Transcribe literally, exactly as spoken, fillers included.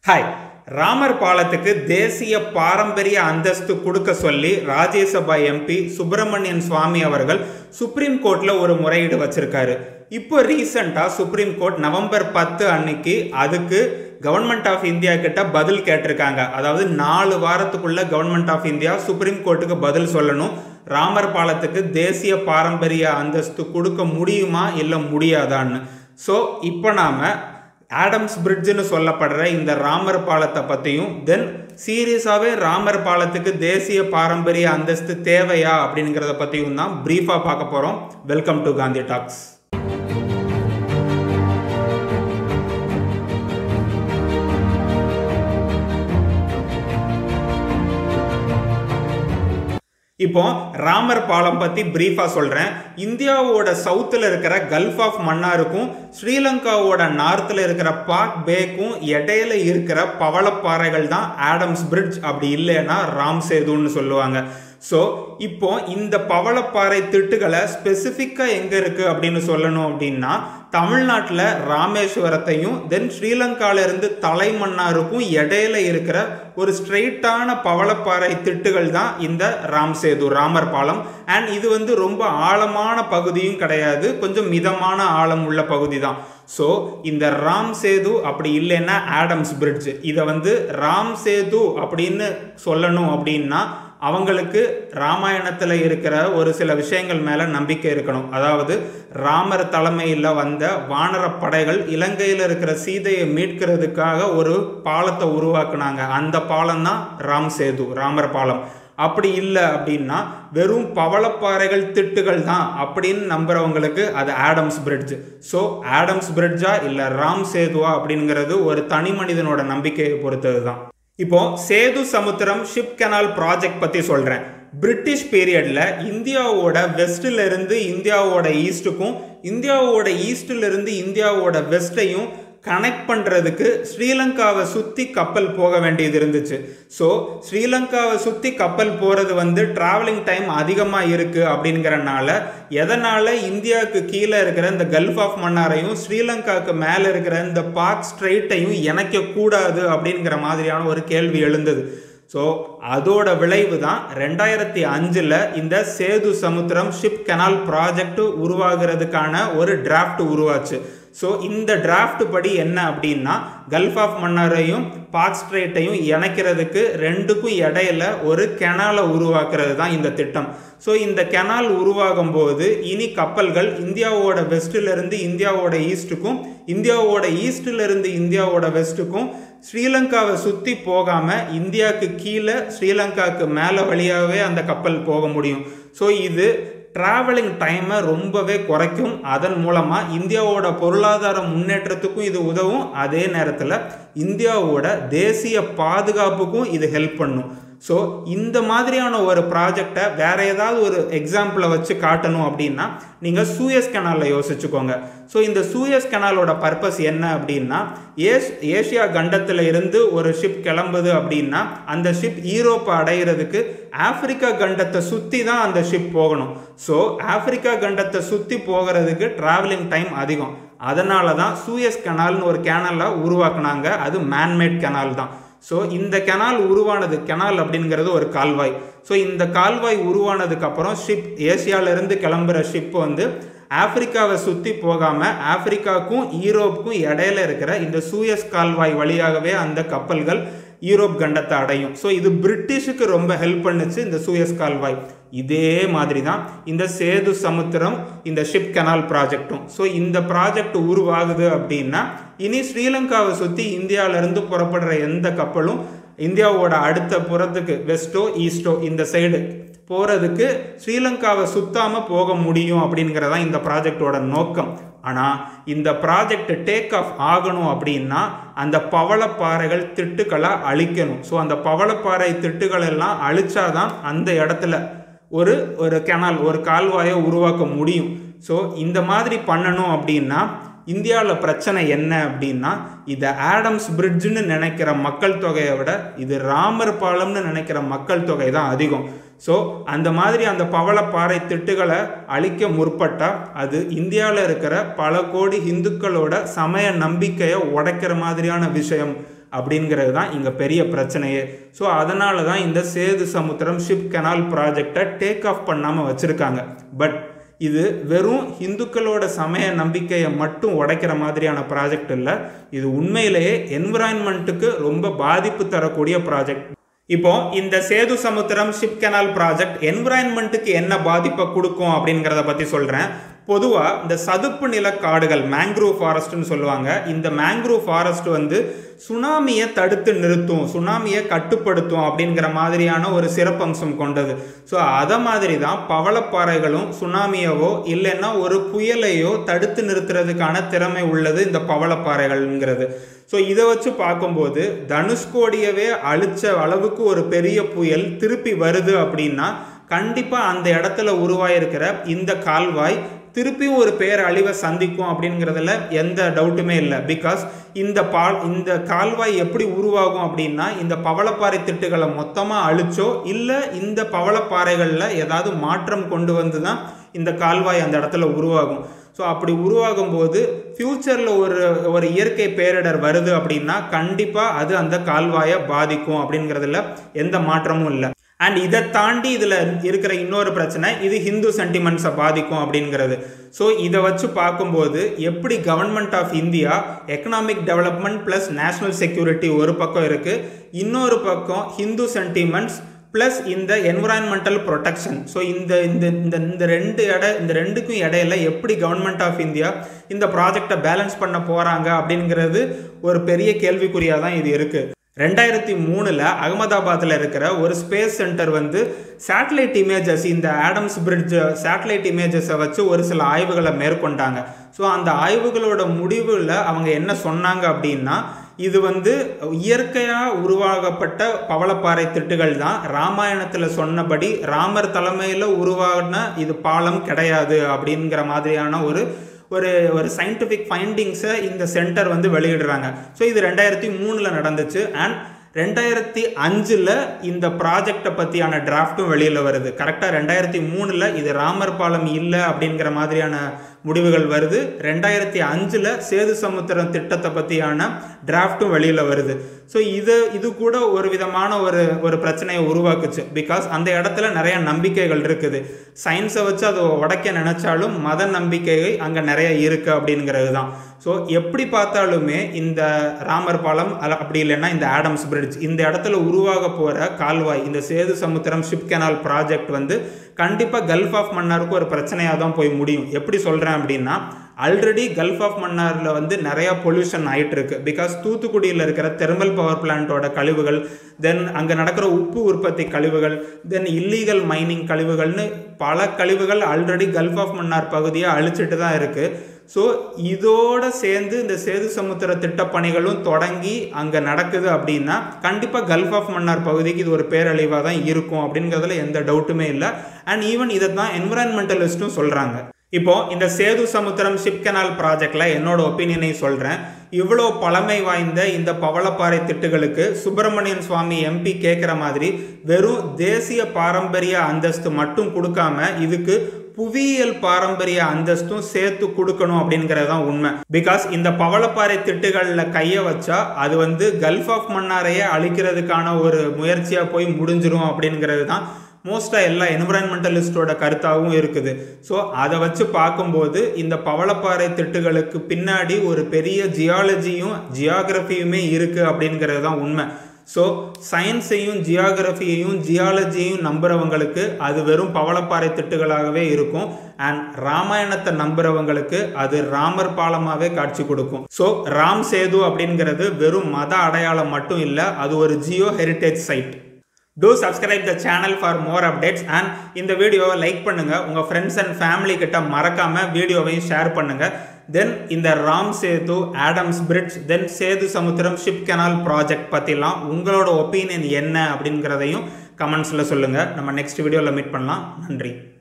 Hi. Ramar பாலத்துக்கு தேசிய பாரம்பரிய அந்தஸ்து கொடுக்க சொல்லி ராஜ்யசபா எம்பி சுப்பிரமணியன் சுவாமி அவர்கள் சுப்ரீம் கோர்ட்ல ஒரு முறையீடு வச்சிருக்காரு. இப்போ ரீசெண்டா சுப்ரீம் கோர்ட் நவம்பர் பத்து அன்னைக்கு அதுக்கு கவர்மெண்ட் ஆஃப் இந்தியா கிட்ட பதில் கேட்டிருக்காங்க. அதாவது நாலு வாரத்துக்குள்ள கவர்மெண்ட் ஆஃப் இந்தியா சுப்ரீம் கோர்ட்டுக்கு பதில் சொல்லணும். ராமர் பாலத்துக்கு தேசிய பாரம்பரிய அந்தஸ்து கொடுக்க முடியுமா இல்லை முடியாதான்னு. ஸோ இப்போ நாம ஆடம்ஸ் பிரிட்ஜ்னு சொல்லப்படுற இந்த ராமர் பாலத்தை பற்றியும் தென் சீரியஸாகவே ராமர் பாலத்துக்கு தேசிய பாரம்பரிய அந்தஸ்து தேவையா அப்படிங்கிறத பற்றியும் தான் ப்ரீஃபாக பார்க்க போகிறோம். Welcome to Gandhi talks. இப்போ ராமர் பாலம் பத்தி பிரீஃபா சொல்றேன். இந்தியாவோட சவுத்துல இருக்கிற கல்ஃப் ஆஃப் மன்னாருக்கும் ஸ்ரீலங்காவோட நார்த்ல இருக்கிற பாக் பேக்கும் இடையில இருக்கிற பவளப்பாறைகள் தான் ஆடம்ஸ் பிரிட்ஜ், அப்படி இல்லைன்னா ராம் சேதுன்னு சொல்லுவாங்க. ஸோ இப்போ இந்த பவளப்பாறை திட்டுகளை ஸ்பெசிஃபிக்காக எங்கே இருக்குது அப்படின்னு சொல்லணும் அப்படின்னா தமிழ்நாட்டில் ராமேஸ்வரத்தையும் தென் ஸ்ரீலங்காவிலிருந்து தலைமன்னாருக்கும் இடையில இருக்கிற ஒரு ஸ்ட்ரெயிட்டான பவளப்பாறை திட்டுகள் தான் இந்த ராம் சேது ராமர் பாலம். அண்ட் இது வந்து ரொம்ப ஆழமான பகுதியும் கிடையாது, கொஞ்சம் மிதமான ஆழம் உள்ள பகுதி தான். ஸோ இந்த ராம் சேது அப்படி இல்லைன்னா ஆடம்ஸ் பிரிட்ஜ், இதை வந்து ராம் சேது அப்படின்னு சொல்லணும் அப்படின்னா அவங்களுக்கு ராமாயணத்தில் இருக்கிற ஒரு சில விஷயங்கள் மேலே நம்பிக்கை இருக்கணும். அதாவது ராமர் தலைமையில் வந்த வானர படைகள் இலங்கையில் இருக்கிற சீதையை மீட்கிறதுக்காக ஒரு பாலத்தை உருவாக்குனாங்க. அந்த பாலம் தான் ராம் சேது ராமர் பாலம். அப்படி இல்லை அப்படின்னா வெறும் பவளப்பாறைகள் திட்டுகள் தான் அப்படின்னு நம்புறவங்களுக்கு அது ஆடம்ஸ் பிரிட்ஜ். ஸோ ஆடம்ஸ் பிரிட்ஜா இல்லை ராம் சேதுவா அப்படிங்கிறது ஒரு தனி மனிதனோட நம்பிக்கையை பொறுத்தது தான். இப்போ Setu Samudram ship canal project பற்றி சொல்கிறேன். பிரிட்டிஷ் பீரியடில் இந்தியாவோட வெஸ்டில் இருந்து இந்தியாவோட ஈஸ்ட்டுக்கும் இந்தியாவோட ஈஸ்டில் இருந்து இந்தியாவோட வெஸ்ட்டையும் கனெக்ட் பண்ணுறதுக்கு ஸ்ரீலங்காவை சுற்றி கப்பல் போக வேண்டியது இருந்துச்சு. ஸோ ஸ்ரீலங்காவை சுற்றி கப்பல் போகிறது வந்து ட்ராவலிங் டைம் அதிகமாக இருக்குது அப்படிங்கிறனால எதனால் இந்தியாவுக்கு கீழே இருக்கிற இந்த கல்ஃப் ஆஃப் மன்னாரையும் ஸ்ரீலங்காவுக்கு மேலே இருக்கிற இந்த பாக் ஸ்ட்ரெயிட்டையும் இணைக்கக்கூடாது அப்படிங்கிற மாதிரியான ஒரு கேள்வி எழுந்தது. ஸோ அதோட விளைவு தான் ரெண்டாயிரத்தி அஞ்சில் இந்த Sethu Samudram ship canal project உருவாகிறதுக்கான ஒரு டிராஃப்ட் உருவாச்சு. ஸோ இந்த டிராஃப்ட் படி என்ன அப்படின்னா கல்ஃப் ஆஃப் மன்னாரையும் பாக் ஸ்ட்ரெயிட்டையும் இணைக்கிறதுக்கு ரெண்டுக்கும் இடையில ஒரு கெனாலை உருவாக்குறது தான் இந்த திட்டம். ஸோ இந்த கெனால் உருவாகும் போது இனி கப்பல்கள் இந்தியாவோட வெஸ்டிலிருந்து இந்தியாவோட ஈஸ்ட்டுக்கும் இந்தியாவோட ஈஸ்டிலிருந்து இந்தியாவோட வெஸ்ட்டுக்கும் ஸ்ரீலங்காவை சுற்றி போகாமல் இந்தியாவுக்கு கீழே ஸ்ரீலங்காவுக்கு மேலே வழியாகவே அந்த கப்பல் போக முடியும். ஸோ இது ட்ராவலிங் டைமை ரொம்பவே குறைக்கும். அதன் மூலமாக இந்தியாவோட பொருளாதார முன்னேற்றத்துக்கும் இது உதவும். அதே நேரத்தில் இந்தியாவோட தேசிய பாதுகாப்புக்கும் இது ஹெல்ப் பண்ணும். ஸோ இந்த மாதிரியான ஒரு ப்ராஜெக்டை வேற ஏதாவது ஒரு எக்ஸாம்பிளை வச்சு காட்டணும் அப்படின்னா நீங்கள் சூயஸ் கெனாலில் யோசிச்சுக்கோங்க. ஸோ இந்த சூயஸ் கெனாலோட பர்பஸ் என்ன அப்படின்னா ஏஸ் ஏஷியா கண்டத்தில் இருந்து ஒரு ஷிப் கிளம்புது அப்படின்னா அந்த ஷிப் ஈரோப்பை அடைகிறதுக்கு ஆப்பிரிக்கா கண்டத்தை சுற்றி தான் அந்த ஷிப் போகணும். ஸோ ஆப்பிரிக்கா கண்டத்தை சுற்றி போகிறதுக்கு ட்ராவலிங் டைம் அதிகம். அதனால தான் சூயஸ் கெனால்னு ஒரு கேனலை உருவாக்குனாங்க. அது மேன்மேட் கெனால் தான். ஸோ இந்த கெனால் உருவானது, கெனால் அப்படிங்கிறது ஒரு கால்வாய். ஸோ இந்த கால்வாய் உருவானதுக்கு அப்புறம் ஷிப் ஏசியாவிலேருந்து கிளம்புற ஷிப் வந்து ஆப்பிரிக்காவை சுற்றி போகாமல் ஆப்பிரிக்காவுக்கும் ஈரோப்புக்கும் இடையில இருக்கிற இந்த சூயஸ் கால்வாய் வழியாகவே அந்த கப்பல்கள் யூரோப் கண்டத்தை அடையும். ஸோ இது பிரிட்டிஷுக்கு ரொம்ப ஹெல்ப் பண்ணுச்சு இந்த சூயஸ் கால்வாய். இதே மாதிரி தான் இந்த சேது சமுத்திரம் இந்த ஷிப் கெனால் ப்ராஜெக்டும். ஸோ இந்த ப்ராஜெக்ட் உருவாகுது அப்படின்னா இனி ஸ்ரீலங்காவை சுற்றி இந்தியாவிலேருந்து புறப்படுற எந்த கப்பலும் இந்தியாவோட அடுத்த புறத்துக்கு வெஸ்டோ ஈஸ்டோ இந்த சைடு போகிறதுக்கு ஸ்ரீலங்காவை சுத்தாமல் போக முடியும் அப்படிங்கிறதான் இந்த ப்ராஜெக்டோட நோக்கம். ஆனால் இந்த ப்ராஜெக்ட் டேக் ஆஃப் ஆகணும் அப்படின்னா அந்த பவளப்பாறைகள் திட்டுக்களை அழிக்கணும். ஸோ அந்த பவளப்பாறை திட்டுகள் எல்லாம் அழிச்சாதான் அந்த இடத்துல ஒரு ஒரு கெனால் ஒரு கால்வாயை உருவாக்க முடியும். ஸோ இந்த மாதிரி பண்ணணும் அப்படின்னா இந்தியாவில் பிரச்சனை என்ன அப்படின்னா இதை ஆடம்ஸ் பிரிட்ஜுன்னு நினைக்கிற மக்கள் தொகையை விட இது ராமர் பாலம்னு நினைக்கிற மக்கள் தொகை தான் அதிகம். ஸோ அந்த மாதிரி அந்த பவளப்பாறை திட்டுகளை அழிக்க முற்பட்டால் அது இந்தியாவில் இருக்கிற பல கோடி இந்துக்களோட சமய நம்பிக்கையை உடைக்கிற மாதிரியான விஷயம் அப்படிங்கிறது தான் இங்கே பெரிய பிரச்சனையே. ஸோ அதனால தான் இந்த சேது சமுத்திரம் ஷிப் கெனால் ப்ராஜெக்டை டேக் ஆஃப் பண்ணாமல் வச்சுருக்காங்க. பட் இது வெறும் இந்துக்களோட சமய நம்பிக்கையை மட்டும் உடைக்கிற மாதிரியான ப்ராஜெக்ட் இல்லை. இது உண்மையிலேயே என்விரான்மெண்ட்டுக்கு ரொம்ப பாதிப்பு தரக்கூடிய ப்ராஜெக்ட். இப்போ இந்த Sethu Samudram ship canal project என்விரான்மெண்ட்டுக்கு என்ன பாதிப்பை கொடுக்கும் அப்படிங்கிறத பற்றி சொல்கிறேன். பொதுவாக இந்த சதுப்பு நில காடுகள் மேங்க்ரூவ் ஃபாரஸ்ட்னு சொல்லுவாங்க. இந்த மேங்க்ரூவ் ஃபாரஸ்ட் வந்து சுனாமியை தடுத்து நிறுத்தும், சுனாமியை கட்டுப்படுத்தும் அப்படிங்கிற மாதிரியான ஒரு சிறப்பம்சம் கொண்டது. ஸோ அதை மாதிரி தான் பவளப்பாறைகளும் சுனாமியவோ இல்லைன்னா ஒரு புயலையோ தடுத்து நிறுத்துறதுக்கான திறமை உள்ளது இந்த பவளப்பாறைகள்ங்கிறது. ஸோ இதை வச்சு பார்க்கும்போது தனுஷ்கோடியவே அழிச்ச அளவுக்கு ஒரு பெரிய புயல் திருப்பி வருது அப்படின்னா கண்டிப்பாக அந்த இடத்துல உருவாயிருக்கிற இந்த கால்வாய் திருப்பியும் ஒரு பேரழிவை சந்திக்கும் அப்படிங்கிறதுல எந்த டவுட்டுமே இல்லை. பிகாஸ் இந்த பா இந்த கால்வாய் எப்படி உருவாகும் அப்படின்னா இந்த பவளப்பாறை திட்டுகளை மொத்தமாக அழிச்சோ இல்லை இந்த பவளப்பாறைகளில் ஏதாவது மாற்றம் கொண்டு வந்து தான் இந்த கால்வாய் அந்த இடத்துல உருவாகும். ஸோ அப்படி உருவாகும் போது ஃப்யூச்சரில் ஒரு ஒரு இயற்கை பேரிடர் வருது அப்படின்னா கண்டிப்பாக அது அந்த கால்வாயை பாதிக்கும் அப்படிங்கிறதுல எந்த மாற்றமும் இல்லை. அண்ட் இதை தாண்டி இதில் இருக்கிற இன்னொரு பிரச்சனை, இது ஹிந்து சென்டிமெண்ட்ஸை பாதிக்கும் அப்படிங்கிறது. ஸோ இதை வச்சு பார்க்கும்போது எப்படி government of India economic development plus national security ஒரு பக்கம் இருக்குது, இன்னொரு பக்கம் ஹிந்து சென்டிமெண்ட்ஸ் ப்ளஸ் இந்த என்விரான்மெண்டல் ப்ரொடெக்ஷன். ஸோ இந்த இந்த இந்த ரெண்டு இட இந்த ரெண்டுக்கும் இடையில எப்படி கவர்மெண்ட் ஆஃப் இந்தியா இந்த ப்ராஜெக்டை பேலன்ஸ் பண்ண போகிறாங்க அப்படிங்கிறது ஒரு பெரிய கேள்விக்குறியாக தான் இது இருக்குது. ரெண்டாயிரத்தி மூணில் அகமதாபாத்தில் இருக்கிற ஒரு ஸ்பேஸ் சென்டர் வந்து சேட்டலைட் இமேஜஸ், இந்த ஆடம்ஸ் பிரிட்ஜ் சேட்டலைட் இமேஜஸை வச்சு ஒரு சில ஆய்வுகளை மேற்கொண்டாங்க. ஸோ அந்த ஆய்வுகளோட முடிவில் அவங்க என்ன சொன்னாங்க அப்படின்னா, இது வந்து இயற்கையாக உருவாகப்பட்ட பவளப்பாறை திட்டுகள் தான், ராமாயணத்தில் சொன்னபடி ராமர் தலைமையில் உருவான இது பாலம் கிடையாது அப்படிங்கிற மாதிரியான ஒரு ஒரு ஒரு சயின்டிஃபிக் ஃபைண்டிங்ஸை இந்த சென்டர் வந்து வெளியிடுறாங்க. ஸோ இது ரெண்டாயிரத்தி மூணில் நடந்துச்சு. அண்ட் ரெண்டாயிரத்தி அஞ்சில் இந்த ப்ராஜெக்டை பற்றியான டிராஃப்டும் வெளியில் வருது. கரெக்டாக ரெண்டாயிரத்தி மூணில் இது ராமர் பாலம் இல்லை அப்படிங்கிற மாதிரியான முடிவுகள் வருது. ரெண்டாயிரத்தி அஞ்சில் சேது சமுத்திரம் திட்டத்தை பற்றியான டிராஃப்டும் வெளியில் வருது. ஸோ இது இது கூட ஒரு விதமான ஒரு ஒரு பிரச்சனையை உருவாக்குச்சு. பிகாஸ் அந்த இடத்துல நிறைய நம்பிக்கைகள் இருக்குது. சயின்ஸை வச்சு அதை உடைக்க நினச்சாலும் மத நம்பிக்கைகள் அங்கே நிறைய இருக்குது அப்படிங்கிறது தான். ஸோ எப்படி பார்த்தாலுமே இந்த ராமர் பாலம் அப்படி இல்லைன்னா இந்த ஆடம்ஸ் பிரிட்ஜ் இந்த இடத்துல உருவாக போகிற கால்வாய், இந்த Sethu Samudram ship canal project வந்து கண்டிப்பாக கல்ஃப் ஆஃப் மன்னாருக்கு ஒரு பிரச்சனையாக தான் போய் முடியும். எப்படி சொல்கிறேன் அப்படின்னா, ஆல்ரெடி கல்ஃப் ஆஃப் மன்னாரில் வந்து நிறையா பொல்யூஷன் ஆகிட்டு இருக்கு. பிகாஸ் தூத்துக்குடியில் இருக்கிற தெர்மல் பவர் பிளான்ட்டோட கழிவுகள், தென் அங்கே நடக்கிற உப்பு உற்பத்தி கழிவுகள், தென் இல்லீகல் மைனிங் கழிவுகள்னு பல கழிவுகள் ஆல்ரெடி கல்ஃப் ஆஃப் மன்னார் பகுதியை அழிச்சிட்டு தான் இருக்குது. ஸோ இதோடு சேர்ந்து இந்த சேது சமுத்திர திட்டப்பணிகளும் தொடங்கி அங்கே நடக்குது அப்படின்னா கண்டிப்பாக கல்ஃப் ஆஃப் மன்னார் பகுதிக்கு இது ஒரு பேரழிவாக தான் இருக்கும் அப்படிங்கிறதுல எந்த டவுட்டுமே இல்லை. அண்ட் ஈவன் இதை தான் என்விரான்மெண்டலிஸ்ட்டும் சொல்கிறாங்க. இப்போ இந்த சேது சமுத்திரம் ஷிப் கெனால் ப்ராஜெக்டில் என்னோட ஒப்பீனியனை சொல்கிறேன். இவ்வளோ பழமை வாய்ந்த இந்த பவளப்பாறை திட்டுகளுக்கு சுப்பிரமணியன் சுவாமி எம்பி கேட்குற மாதிரி வெறும் தேசிய பாரம்பரிய அந்தஸ்து மட்டும் கொடுக்காம இதுக்கு புவியியல் பாரம்பரிய அந்தஸ்தும் சேர்த்து கொடுக்கணும் அப்படிங்கிறது தான் உண்மை. பிகாஸ் இந்த பவளப்பாறை திட்டுகளில் கையை வச்சா அது வந்து கல்ஃப் ஆஃப் மன்னாரையே அழிக்கிறதுக்கான ஒரு முயற்சியாக போய் முடிஞ்சிரும் அப்படிங்கிறது தான் மோஸ்ட்டாக எல்லா என்விரான்மெண்டலிஸ்டோட கருத்தாகவும் இருக்குது. ஸோ அதை வச்சு பார்க்கும்போது இந்த பவளப்பாறை திட்டுகளுக்கு பின்னாடி ஒரு பெரிய ஜியாலஜியும் ஜியாகிரபியுமே இருக்குது அப்படிங்கிறது தான் உண்மை. ஸோ சயின்ஸையும் ஜியாகிரபியையும் ஜியாலஜியையும் நம்புறவங்களுக்கு அது வெறும் பவளப்பாறை திட்டுகளாகவே இருக்கும். அண்ட் ராமாயணத்தை நம்புறவங்களுக்கு அது ராமர் பாலமாகவே காட்சி கொடுக்கும். ஸோ ராம் சேது அப்படிங்கிறது வெறும் மத அடையாளம் மட்டும் இல்லை, அது ஒரு geo heritage site. Do subscribe the channel for more updates and இந்த வீடியோவை லைக் பண்ணுங்க, உங்க ஃப்ரெண்ட்ஸ் அண்ட் ஃபேமிலி கிட்ட மறக்காம வீடியோவையும் ஷேர் பண்ணுங்க. தென் இந்த Ram Sethu, Adam's Bridge, then Sethu Samudram ship canal project பற்றிலாம் உங்களோட ஒப்பீனியன் என்ன அப்படிங்கிறதையும் கமெண்ட்ஸில் சொல்லுங்கள். நம்ம நெக்ஸ்ட் வீடியோவில் மீட் பண்ணலாம். நன்றி.